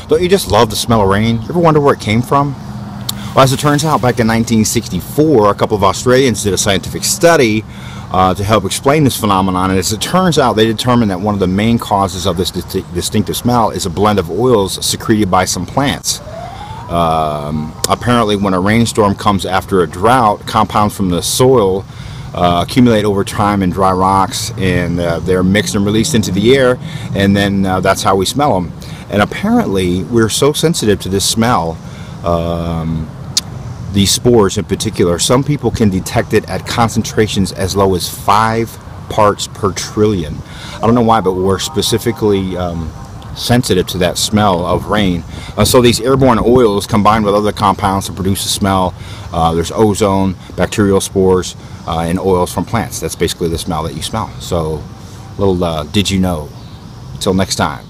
Don't you just love the smell of rain? You ever wonder where it came from? Well, as it turns out, back in 1964, a couple of Australians did a scientific study to help explain this phenomenon, and as it turns out, they determined that one of the main causes of this distinctive smell is a blend of oils secreted by some plants. Apparently, when a rainstorm comes after a drought, compounds from the soil accumulate over time in dry rocks, and they're mixed and released into the air, and then that's how we smell them. And apparently, we're so sensitive to this smell, these spores in particular, some people can detect it at concentrations as low as 5 parts per trillion. I don't know why, but we're specifically sensitive to that smell of rain. So these airborne oils combined with other compounds to produce a smell. There's ozone, bacterial spores, and oils from plants. That's basically the smell that you smell. So, little did you know. Until next time.